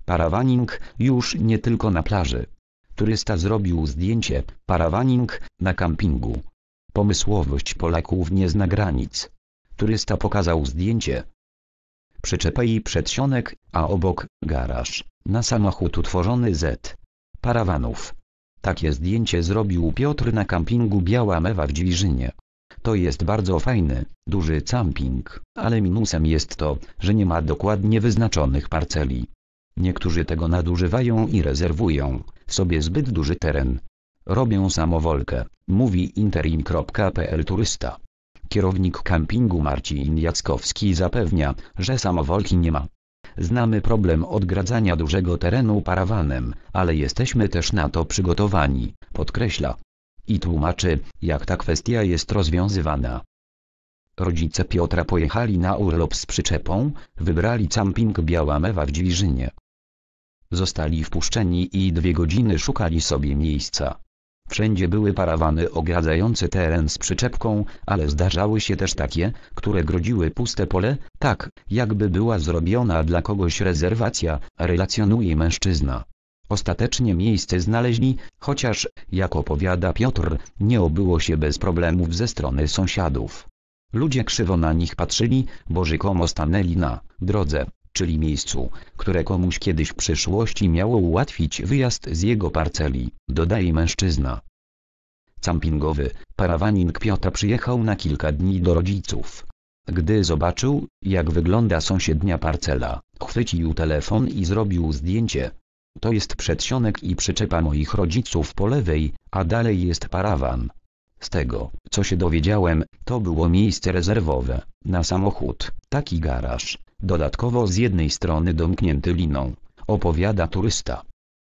Parawaning już nie tylko na plaży. Turysta zrobił zdjęcie, parawaning na kampingu. Pomysłowość Polaków nie zna granic. Turysta pokazał zdjęcie. Przyczepa i przedsionek, a obok garaż, na samochód utworzony z parawanów. Takie zdjęcie zrobił Piotr na kampingu Biała Mewa w Dziwiżynie. To jest bardzo fajny, duży camping, ale minusem jest to, że nie ma dokładnie wyznaczonych parceli. Niektórzy tego nadużywają i rezerwują sobie zbyt duży teren. Robią samowolkę, mówi interim.pl turysta. Kierownik kampingu Marcin Jackowski zapewnia, że samowolki nie ma. Znamy problem odgradzania dużego terenu parawanem, ale jesteśmy też na to przygotowani, podkreśla. I tłumaczy, jak ta kwestia jest rozwiązywana. Rodzice Piotra pojechali na urlop z przyczepą, wybrali camping Biała Mewa w Dziwiżynie. Zostali wpuszczeni i 2 godziny szukali sobie miejsca. Wszędzie były parawany ogradzające teren z przyczepką, ale zdarzały się też takie, które grodziły puste pole, tak, jakby była zrobiona dla kogoś rezerwacja, relacjonuje mężczyzna. Ostatecznie miejsce znaleźli, chociaż, jak opowiada Piotr, nie obyło się bez problemów ze strony sąsiadów. Ludzie krzywo na nich patrzyli, bo rzekomo stanęli na drodze, czyli miejscu, które komuś kiedyś w przyszłości miało ułatwić wyjazd z jego parceli, dodaje mężczyzna. Campingowy parawaning Piotra przyjechał na kilka dni do rodziców. Gdy zobaczył, jak wygląda sąsiednia parcela, chwycił telefon i zrobił zdjęcie. To jest przedsionek i przyczepa moich rodziców po lewej, a dalej jest parawan. Z tego, co się dowiedziałem, to było miejsce rezerwowe, na samochód, taki garaż, dodatkowo z jednej strony domknięty liną, opowiada turysta.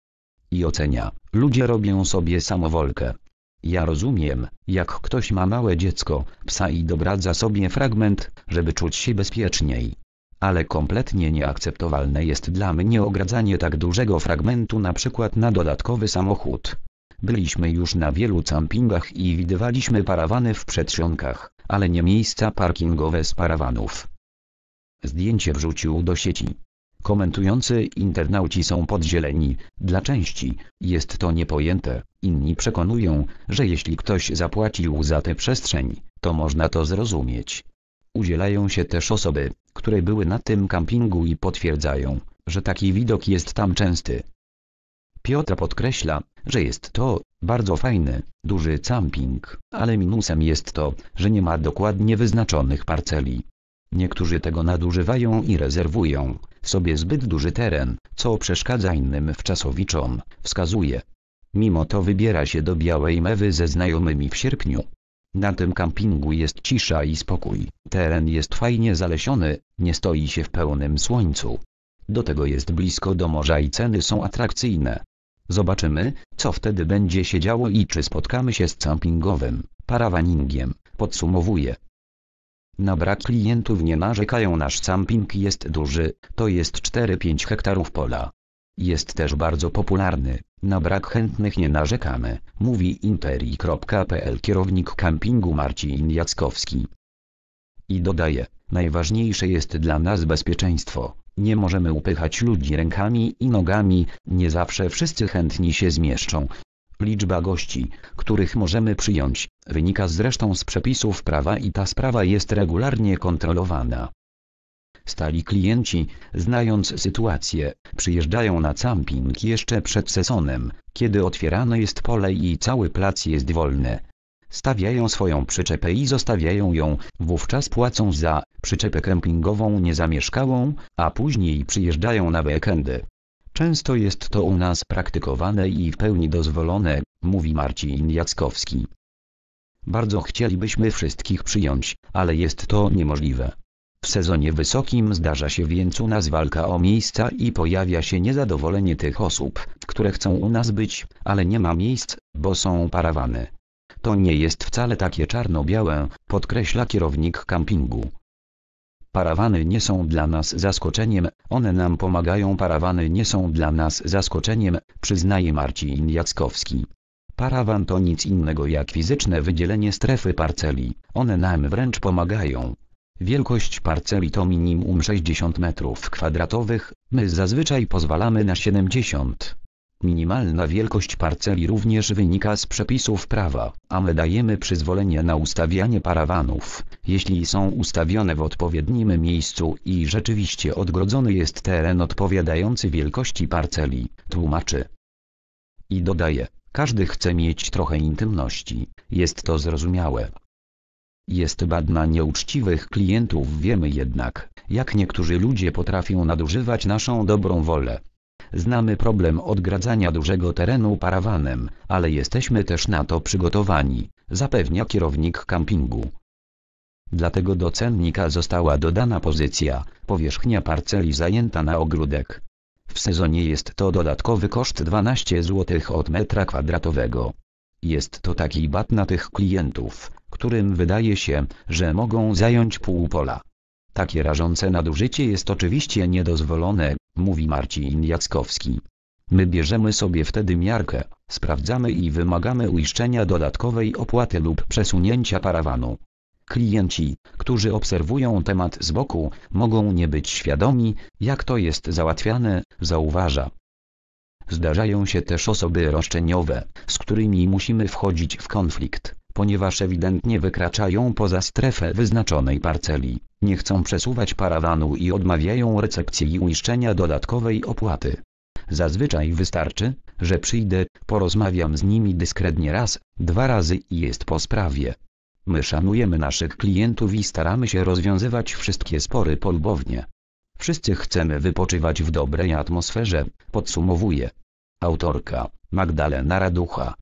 I ocenia, ludzie robią sobie samowolkę. Ja rozumiem, jak ktoś ma małe dziecko, psa i dobradza sobie fragment, żeby czuć się bezpieczniej. Ale kompletnie nieakceptowalne jest dla mnie ogradzanie tak dużego fragmentu na przykład na dodatkowy samochód. Byliśmy już na wielu campingach i widywaliśmy parawany w przedsionkach, ale nie miejsca parkingowe z parawanów. Zdjęcie wrzucił do sieci. Komentujący internauci są podzieleni, dla części jest to niepojęte, inni przekonują, że jeśli ktoś zapłacił za tę przestrzeń, to można to zrozumieć. Udzielają się też osoby, które były na tym kampingu i potwierdzają, że taki widok jest tam częsty. Piotr podkreśla, że jest to bardzo fajny, duży camping, ale minusem jest to, że nie ma dokładnie wyznaczonych parceli. Niektórzy tego nadużywają i rezerwują sobie zbyt duży teren, co przeszkadza innym wczasowiczom, wskazuje. Mimo to wybiera się do Białej Mewy ze znajomymi w sierpniu. Na tym kampingu jest cisza i spokój, teren jest fajnie zalesiony, nie stoi się w pełnym słońcu. Do tego jest blisko do morza i ceny są atrakcyjne. Zobaczymy, co wtedy będzie się działo i czy spotkamy się z campingowym parawaningiem, podsumowuje. Na brak klientów nie narzekają, nasz camping jest duży, to jest 4-5 hektarów pola. Jest też bardzo popularny, na brak chętnych nie narzekamy, mówi interi.pl kierownik kampingu Marcin Jackowski. I dodaje, najważniejsze jest dla nas bezpieczeństwo, nie możemy upychać ludzi rękami i nogami, nie zawsze wszyscy chętni się zmieszczą. Liczba gości, których możemy przyjąć, wynika zresztą z przepisów prawa i ta sprawa jest regularnie kontrolowana. Stali klienci, znając sytuację, przyjeżdżają na camping jeszcze przed sezonem, kiedy otwierane jest pole i cały plac jest wolny. Stawiają swoją przyczepę i zostawiają ją, wówczas płacą za przyczepę kempingową niezamieszkałą, a później przyjeżdżają na weekendy. Często jest to u nas praktykowane i w pełni dozwolone, mówi Marcin Jackowski. Bardzo chcielibyśmy wszystkich przyjąć, ale jest to niemożliwe. W sezonie wysokim zdarza się więc u nas walka o miejsca i pojawia się niezadowolenie tych osób, które chcą u nas być, ale nie ma miejsc, bo są parawany. To nie jest wcale takie czarno-białe, podkreśla kierownik kampingu. Parawany nie są dla nas zaskoczeniem, one nam pomagają. Parawany nie są dla nas zaskoczeniem, przyznaje Marcin Jackowski. Parawan to nic innego jak fizyczne wydzielenie strefy parceli, one nam wręcz pomagają. Wielkość parceli to minimum 60 m2, my zazwyczaj pozwalamy na 70. Minimalna wielkość parceli również wynika z przepisów prawa, a my dajemy przyzwolenie na ustawianie parawanów, jeśli są ustawione w odpowiednim miejscu i rzeczywiście odgrodzony jest teren odpowiadający wielkości parceli, tłumaczy. I dodaje, każdy chce mieć trochę intymności, jest to zrozumiałe. Jest bad na nieuczciwych klientów, wiemy jednak, jak niektórzy ludzie potrafią nadużywać naszą dobrą wolę. Znamy problem odgradzania dużego terenu parawanem, ale jesteśmy też na to przygotowani, zapewnia kierownik kampingu. Dlatego do cennika została dodana pozycja, powierzchnia parceli zajęta na ogródek. W sezonie jest to dodatkowy koszt 12 zł od metra kwadratowego. Jest to taki bat na tych klientów, którym wydaje się, że mogą zająć pół pola. Takie rażące nadużycie jest oczywiście niedozwolone, mówi Marcin Jackowski. My bierzemy sobie wtedy miarkę, sprawdzamy i wymagamy uiszczenia dodatkowej opłaty lub przesunięcia parawanu. Klienci, którzy obserwują temat z boku, mogą nie być świadomi, jak to jest załatwiane, zauważa. Zdarzają się też osoby roszczeniowe, z którymi musimy wchodzić w konflikt, ponieważ ewidentnie wykraczają poza strefę wyznaczonej parceli, nie chcą przesuwać parawanu i odmawiają recepcji i uiszczenia dodatkowej opłaty. Zazwyczaj wystarczy, że przyjdę, porozmawiam z nimi dyskretnie raz, 2 razy i jest po sprawie. My szanujemy naszych klientów i staramy się rozwiązywać wszystkie spory polubownie. Wszyscy chcemy wypoczywać w dobrej atmosferze, podsumowuje autorka Magdalena Raducha.